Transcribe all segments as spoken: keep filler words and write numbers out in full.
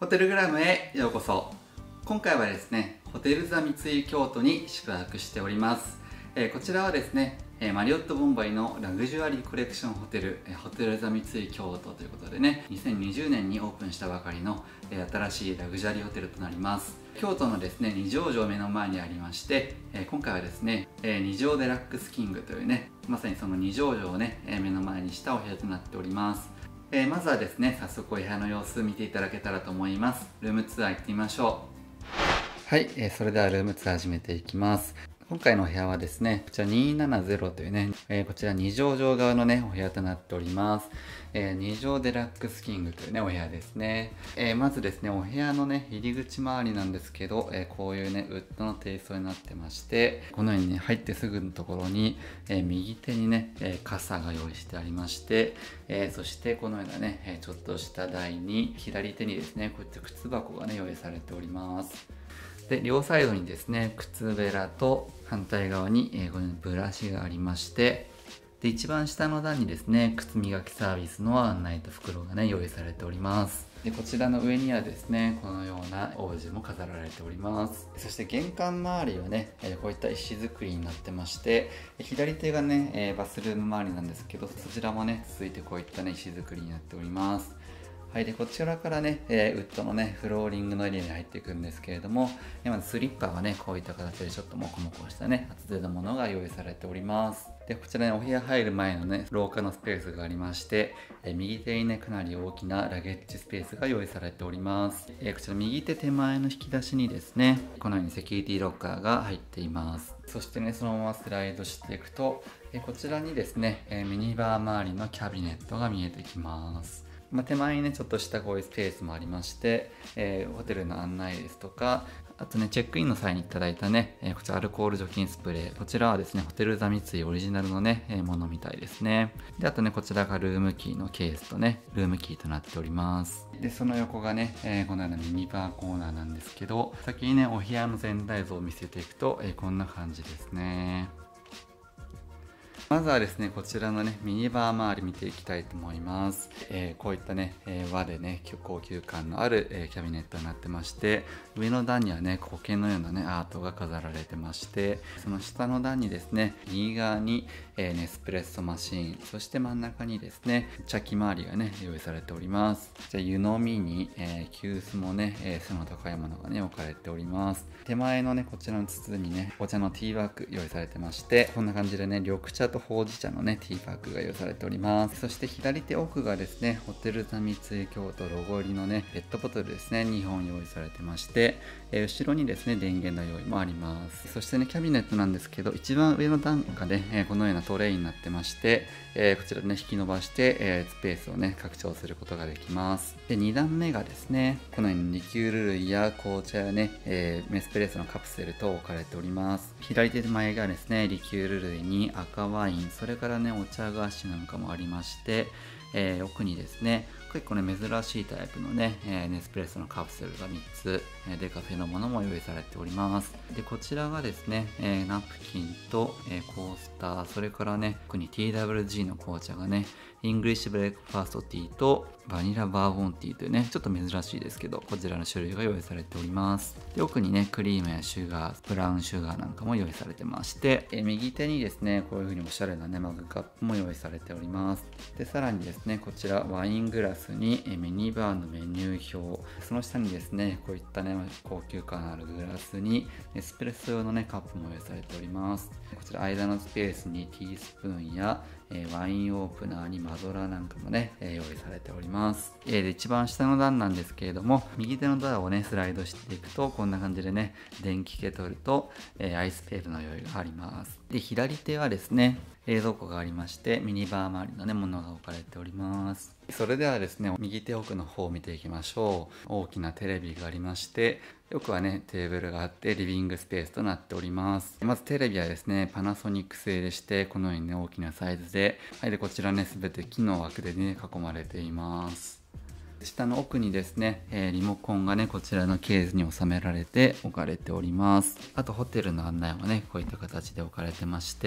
ホテルグラムへようこそ。今回はですね、ホテルザ三井京都に宿泊しております。えー、こちらはですね、えマリオットボンバイのラグジュアリーコレクションホテル、えホテルザ三井京都ということでね、にせんにじゅうねんにオープンしたばかりの、え新しいラグジュアリーホテルとなります。京都のですね、二条城目の前にありまして、え今回はですね、え二条デラックスキングというね、まさにその二条城をね、え目の前にしたお部屋となっております。えまずはですね、早速お部屋の様子見ていただけたらと思います。ルームツアー行ってみましょう。はい、えそれではルームツアー始めていきます。今回のお部屋はですね、こちらにひゃくななじゅうというね、えー、こちら二条城側のね、お部屋となっております。えー、二条デラックスキングというね、お部屋ですね。えー、まずですね、お部屋のね、入り口周りなんですけど、えー、こういうね、ウッドのテイストになってまして、このようにね、入ってすぐのところに、えー、右手にね、えー、傘が用意してありまして、えー、そしてこのようなね、えー、ちょっとした台に、左手にですね、こういった靴箱がね、用意されております。で、両サイドにですね、靴べらと反対側に、えー、このブラシがありまして、で、一番下の段にですね、靴磨きサービスの案内と袋がね、用意されております。で、こちらの上にはですね、このようなオブジェも飾られております。そして玄関周りはね、えー、こういった石造りになってまして、左手がね、えー、バスルーム周りなんですけど、そちらもね、続いてこういったね、石造りになっております。はい、でこちらからね、えー、ウッドのねフローリングのエリアに入っていくんですけれども、まずスリッパはねこういった形でちょっとモコモコしたね厚手のものが用意されております。でこちらにお部屋入る前のね廊下のスペースがありまして、えー、右手にねかなり大きなラゲッジスペースが用意されております。えー、こちら右手手前の引き出しにですねこのようにセキュリティロッカーが入っています。そしてねそのままスライドしていくと、えー、こちらにですね、えー、ミニバー周りのキャビネットが見えてきます。まあ、手前にねちょっとしたこういうスペースもありまして、えー、ホテルの案内ですとか、あとねチェックインの際にいただいたね、えー、こちらアルコール除菌スプレー、こちらはですねホテルザ三井オリジナルのね、えー、ものみたいですね。であとねこちらがルームキーのケースとねルームキーとなっております。でその横がね、えー、このようなミニバーコーナーなんですけど、先にねお部屋の全体像を見せていくと、えー、こんな感じですね。まずはですね、こちらのね、ミニバー周り見ていきたいと思います。えー、こういったね、えー、和でね、高級感のある、えー、キャビネットになってまして、上の段にはね、苔のようなね、アートが飾られてまして、その下の段にですね、右側に、えー、ネスプレッソマシーン、そして真ん中にですね、茶器周りがね、用意されております。じゃあ湯飲みに、えー、急須もね、えー、背の高いものがね、置かれております。手前のね、こちらの筒にね、お茶のティーバッグ用意されてまして、こんな感じでね、緑茶とほうじ茶のねティーバッグが用意されております。そして左手奥がですねホテルザ三井京都ロゴ入りのねペットボトルですねにほん用意されてまして、えー、後ろにですね電源の用意もあります。そしてねキャビネットなんですけど、一番上の段がね、えー、このようなトレイになってまして、えー、こちらね引き伸ばして、えー、スペースをね拡張することができます。でに段目がですねこのようにリキュール類や紅茶やね、えー、エスプレッソのカプセルと置かれております。左手前がですねリキュール類に赤ワイン、それからねお茶菓子なんかもありまして、えー、奥にですね結構ね珍しいタイプのね、えー、ネスプレッソのカプセルがみっつ、えー、デカフェのものも用意されております。でこちらがですね、えー、ナプキンと、えー、コースター、それからね奥に ティーダブリュージー の紅茶がねイングリッシュブレックファーストティーとバニラバーボンティーというねちょっと珍しいですけどこちらの種類が用意されております。で奥にねクリームやシュガー、ブラウンシュガーなんかも用意されてまして、えー、右手にですねこういう風におしゃれなねマグカップも用意されております。でさらにですねこちらワイングラスに、えー、ミニバーのメニュー表、その下にですねこういったね高級感のあるグラスにエスプレッソ用のねカップも用意されております。こちら間のスペースにティースプーンやえー、ワインオープナーにマドラーなんかもね、えー、用意されております。えー、で一番下の段なんですけれども、右手のドアをねスライドしていくとこんな感じでね電気ケトルと、えー、アイスペールの用意があります。で左手はですね冷蔵庫がありまして、ミニバー周りのねものが置かれております。それではですね右手奥の方を見ていきましょう。大きなテレビがありまして、奥はねテーブルがあってリビングスペースとなっております。まずテレビはですねパナソニック製でして、このようにね大きなサイズで、はい、でこちらね全て木の枠でね囲まれています。下の奥にですね、えー、リモコンがねこちらのケースに収められて置かれております。あとホテルの案内もねこういった形で置かれてまして、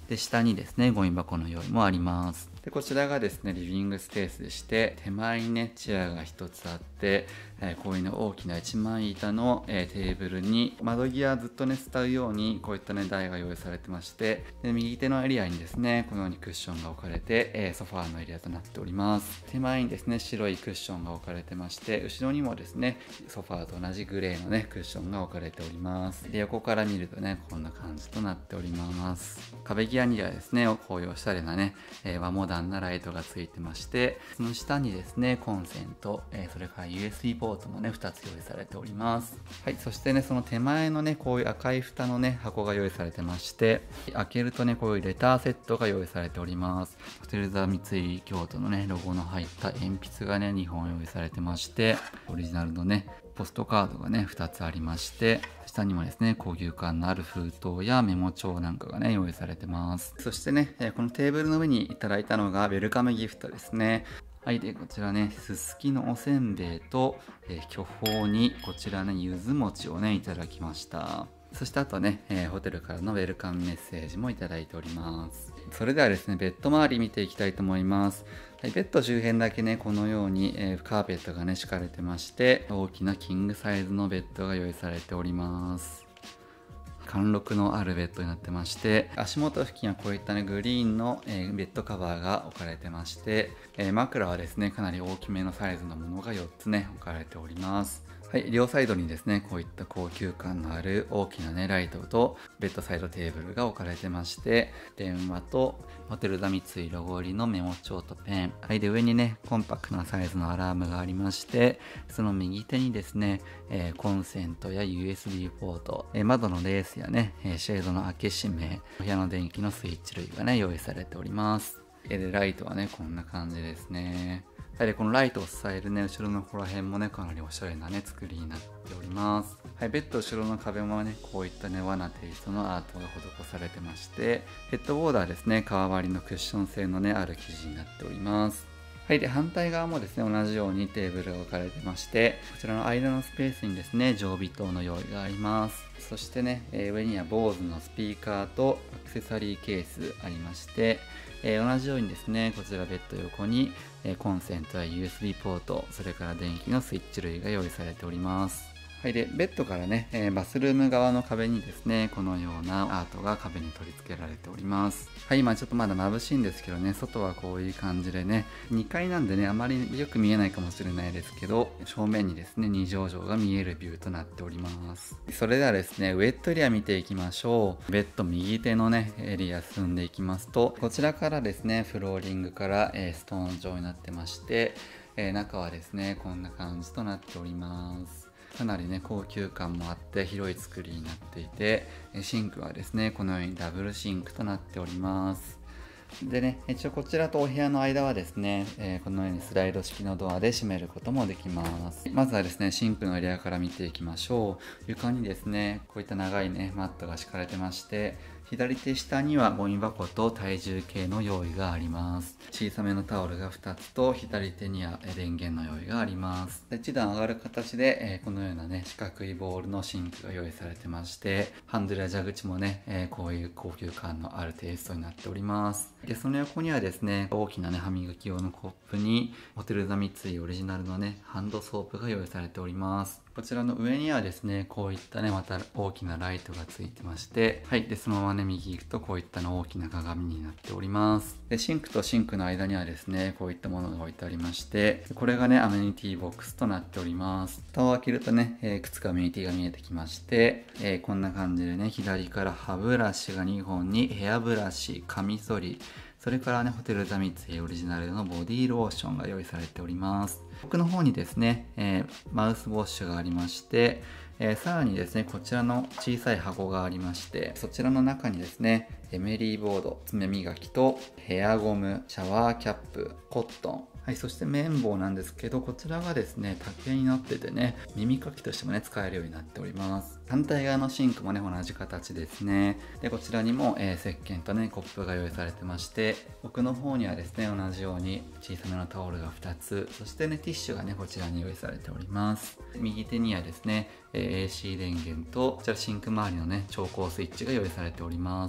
で、下にですね、ゴミ箱の用意もあります。で、こちらがですね、リビングスペースでして、手前にね、チェアが一つあって、えー、こういうの大きないちまん板の、えー、テーブルに窓際ずっとね、伝うように、こういったね、台が用意されてまして、で、右手のエリアにですね、このようにクッションが置かれて、えー、ソファーのエリアとなっております。手前にですね、白いクッションが置かれてまして、後ろにもですね、ソファーと同じグレーのね、クッションが置かれております。で、横から見るとね、こんな感じとなっております。壁際にはですね、こういうおしゃれなね、えー、和モダンなライトがついてまして、その下にですね、コンセント、えー、それから ユーエスビー ポートもね、ふたつ用意されております。はい、そしてね、その手前のね、こういう赤い蓋のね、箱が用意されてまして、開けるとね、こういうレターセットが用意されております。ホテルザ三井京都のね、ロゴの入った鉛筆がね、にほん用意されてまして、オリジナルのね、ポストカードがね、ふたつありまして、下にもですね、高級感のある封筒やメモ帳なんかがね、用意されてます。そしてね、このテーブルの上にいただいたのがウェルカムギフトですね。はい、で、こちらね、すすきのおせんべいと、えー、巨峰に、こちらね、ゆず餅をね、いただきました。そしてあとね、えー、ホテルからのウェルカムメッセージもいただいております。それではですね、ベッド周り見ていきたいと思います。はい、ベッド周辺だけね、このように、えー、カーペットがね、敷かれてまして、大きなキングサイズのベッドが用意されております。貫禄のあるベッドになってまして、足元付近はこういったね、グリーンの、えー、ベッドカバーが置かれてまして、えー、枕はですね、かなり大きめのサイズのものがよっつね、置かれております。はい、両サイドにですね、こういった高級感のある大きなね、ライトとベッドサイドテーブルが置かれてまして、電話とホテルザ三井ロゴ入りのメモ帳とペン、はい、で上にね、コンパクトなサイズのアラームがありまして、その右手にですね、えー、コンセントや ユーエスビー ポート、えー、窓のレースやね、シェードの開け閉め、お部屋の電気のスイッチ類がね、用意されております。で、ライトはね、こんな感じですね。はい、でこのライトを支えるね、後ろのここら辺もね、かなりおしゃれなね、作りになっております。はい、ベッド後ろの壁もね、こういったね、和なテイストのアートが施されてまして、ヘッドボーダーですね、革張りのクッション性のね、ある生地になっております。はい、で反対側もですね、同じようにテーブルが置かれてまして、こちらの間のスペースにですね、常備灯の用意があります。そしてね、えー、上には ボーズ のスピーカーとアクセサリーケースありまして、えー、同じようにですね、こちらベッド横に、えー、コンセントや ユーエスビー ポート、それから電気のスイッチ類が用意されております。はい、でベッドからね、えー、バスルーム側の壁にですね、このようなアートが壁に取り付けられております。はい、今ちょっとまだ眩しいんですけどね、外はこういう感じでね、にかいなんでね、あまりよく見えないかもしれないですけど、正面にですね、に畳畳が見えるビューとなっております。それではですね、ウェットエリア見ていきましょう。ベッド右手のね、エリア進んでいきますと、こちらからですね、フローリングから、えー、ストーン状になってまして、えー、中はですね、こんな感じとなっております。かなりね、高級感もあって広い作りになっていて、シンクはですね、このようにダブルシンクとなっております。でね、一応こちらとお部屋の間はですね、えー、このようにスライド式のドアで閉めることもできます。まずはですね、シンクのエリアから見ていきましょう。床にですね、こういった長いね、マットが敷かれてまして、左手下にはゴミ箱と体重計の用意があります。小さめのタオルがふたつと、左手には電源の用意があります。いち段上がる形で、えー、このようなね、四角いボールのシンクが用意されてまして、ハンドルや蛇口もね、えー、こういう高級感のあるテイストになっております。で、その横にはですね、大きなね、歯磨き用のコップに、ホテルザ三井オリジナルのね、ハンドソープが用意されております。こちらの上にはですね、こういったね、また大きなライトがついてまして、はい、で、そのままね、右行くとこういったの大きな鏡になっております。で、シンクとシンクの間にはですね、こういったものが置いてありまして、これがね、アメニティボックスとなっております。蓋を開けるとね、えー、いくつかアメニティが見えてきまして、えー、こんな感じでね、左から歯ブラシがにほんにヘアブラシ、カミソリ、それからね、ホテルザ三井オリジナルのボディーローションが用意されております。奥の方にですね、えー、マウスウォッシュがありまして、えー、さらにですね、こちらの小さい箱がありまして、そちらの中にですね、エメリーボード、爪磨きとヘアゴム、シャワーキャップ、コットン、はい、そして綿棒なんですけど、こちらがですね、竹になっててね、耳かきとしてもね、使えるようになっております。反対側のシンクもね、同じ形ですね。で、こちらにも、えー、石鹸とね、コップが用意されてまして、奥の方にはですね、同じように小さめのタオルがふたつ、そしてね、ティッシュがね、こちらに用意されております。右手にはですね、えー、エーシー 電源と、こちらシンク周りのね、調光スイッチが用意されております。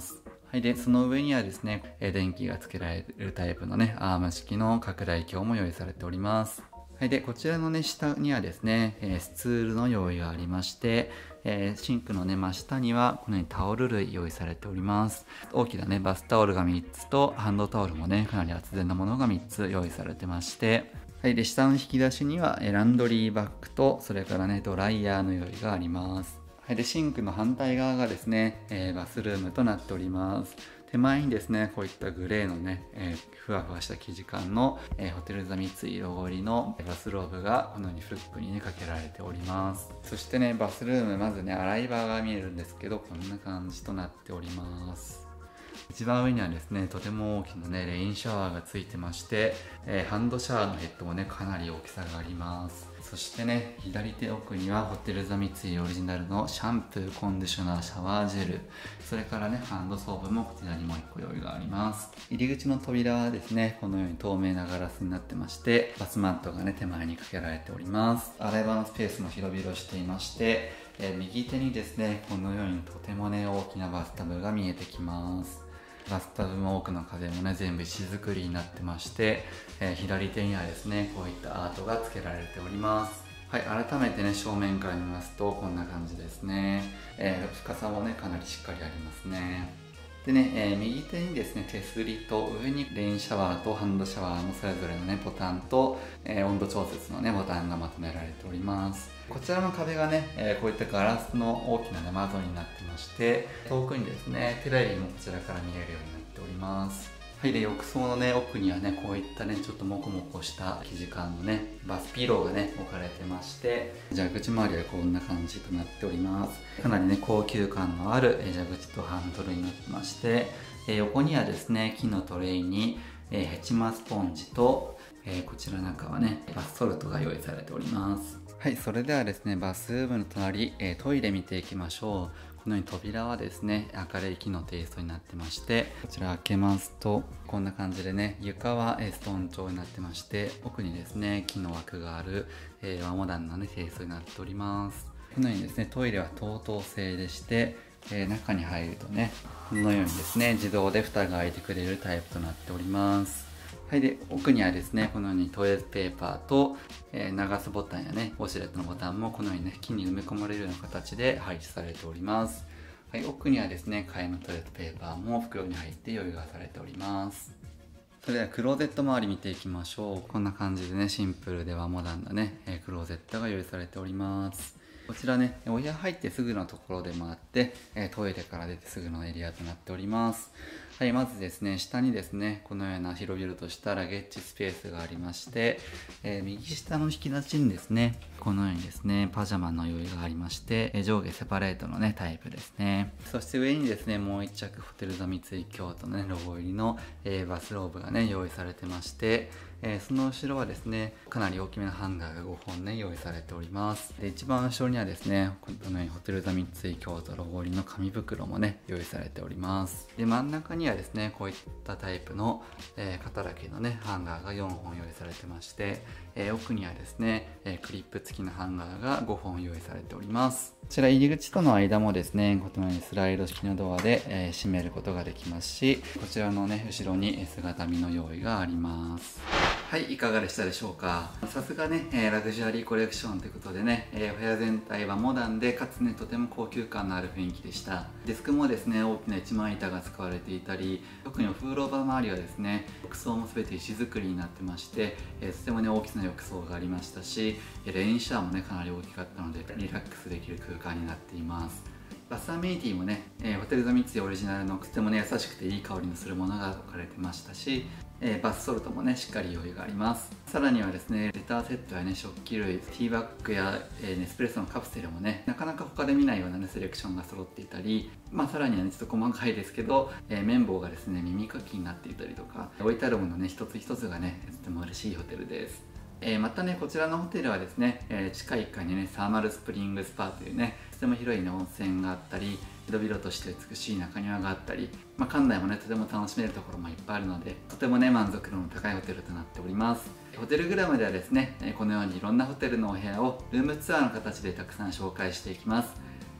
はい、でその上にはですね、え電気がつけられるタイプのねアーム式の拡大鏡も用意されております。はい、でこちらのね下にはですね、えスツールの用意がありまして、えー、シンクのね真下にはこのようにタオル類用意されております。大きなねバスタオルがみっつとハンドタオルもねかなり厚手なものがみっつ用意されてまして、はい、で下の引き出しにはランドリーバッグとそれからねドライヤーの用意があります。はい、でシンクの反対側がですね、えー、バスルームとなっております。手前にですねこういったグレーのね、えー、ふわふわした生地感の、えー、ホテルザ三井ロゴ入りのバスローブがこのようにフックにねかけられております。そしてねバスルーム、まずね洗い場が見えるんですけど、こんな感じとなっております。一番上にはですねとても大きなねレインシャワーがついてまして、えー、ハンドシャワーのヘッドもねかなり大きさがあります。そしてね左手奥にはホテルザ三井オリジナルのシャンプー、コンディショナー、シャワージェル、それからねハンドソープもこちらにもういっこ用意があります。入り口の扉はですねこのように透明なガラスになってまして、バスマットがね手前にかけられております。洗い場のスペースも広々していまして、えー、右手にですねこのようにとてもね大きなバスタブが見えてきます。バスタブも奥の壁もね全部石造りになってまして、えー、左手にはですねこういったアートが付けられております。はい、改めてね正面から見ますとこんな感じですね。えー、深さもねかなりしっかりありますね。でね、えー、右手にですね手すりと上にレインシャワーとハンドシャワーのそれぞれのねボタンと、えー、温度調節のねボタンがまとめられております。こちらの壁がね、えー、こういったガラスの大きな、ね、窓になってまして、遠くにですねテレビもこちらから見えるようになっております。はい、で浴槽のね奥にはねこういったねちょっとモコモコした生地感のねバスピローがね置かれてまして、蛇口周りはこんな感じとなっております。かなりね高級感のある蛇口とハンドルになってまして、えー、横にはですね木のトレイに、えー、ヘチマスポンジと、えー、こちらなんかはねバスソルトが用意されております。はい、それではですねバスルームの隣、えー、トイレ見ていきましょう。このように扉はですね明るい木のテイストになってまして、こちら開けますとこんな感じでね床はストーン調になってまして、奥にですね木の枠がある、えー、和モダンな、ね、テイストになっております。このようにですねトイレは トートー 製でして、えー、中に入るとねこのようにですね自動で蓋が開いてくれるタイプとなっております。はい、で奥にはですねこのようにトイレットペーパーと、えー、流すボタンやねウォシュレットのボタンもこのようにね木に埋め込まれるような形で配置されております。はい、奥にはですね替えのトイレットペーパーも袋に入って用意がされております。それではクローゼット周り見ていきましょう。こんな感じでねシンプルではモダンなね、えー、クローゼットが用意されております。こちらねお部屋入ってすぐのところでもあって、えー、トイレから出てすぐのエリアとなっております。はい、まずですね下にですねこのような広々としたラゲッジスペースがありまして、えー、右下の引き出しにですねこのようにですねパジャマの用意がありまして、えー、上下セパレートのねタイプですね。そして上にですねもう一着ホテルザ三井京都のねロゴ入りの、えー、バスローブがね用意されてまして、えー、その後ろはですねかなり大きめのハンガーがごほんね用意されております。で一番後ろにはですねこのようにホテルザ三井京都ロゴ入りの紙袋もね用意されております。で真ん中にはですねこういったタイプの、えー、肩だけのねハンガーがよんほん用意されてまして、えー、奥にはですね、えー、クリップ付きのハンガーがごほん用意されております。こちら入り口との間もですねこのようにスライド式のドアで、えー、閉めることができますし、こちらのね後ろに姿見の用意があります。はい、いかがでしたでしょうか。さすがね、えー、ラグジュアリーコレクションということでね、えー、お部屋全体はモダンでかつねとても高級感のある雰囲気でした。デスクもですね大きな一枚板が使われていたり、特にお風呂場周りはですね浴槽も全て石造りになってまして、えー、とてもね大きな浴槽がありましたし、レインシャワーもねかなり大きかったのでリラックスできる空間になっています。バスアメニティもね、えー、ホテルザ三井オリジナルのとてもね優しくていい香りのするものが置かれてましたし、えー、バスソルトもねしっかり用意があります。さらにはですねレターセットやね食器類、ティーバッグや、えー、ネスプレッソのカプセルもねなかなか他で見ないようなねセレクションが揃っていたり、まあさらにはねちょっと細かいですけど、えー、綿棒がですね耳かきになっていたりとか、置いてあるものね一つ一つがねとても嬉しいホテルです。えー、またねこちらのホテルはですね、えー、地下いっかいにねサーマルスプリングスパというねとても広い、ね、温泉があったり、広々として美しい中庭があったり、まあ、館内もねとても楽しめるところもいっぱいあるので、とてもね満足度の高いホテルとなっております。ホテルグラムではですねこのようにいろんなホテルのお部屋をルームツアーの形でたくさん紹介していきます。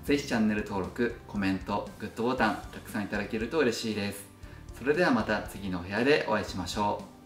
ぜひチャンネル登録、コメント、グッドボタンたくさんいただけると嬉しいです。それではまた次のお部屋でお会いしましょう。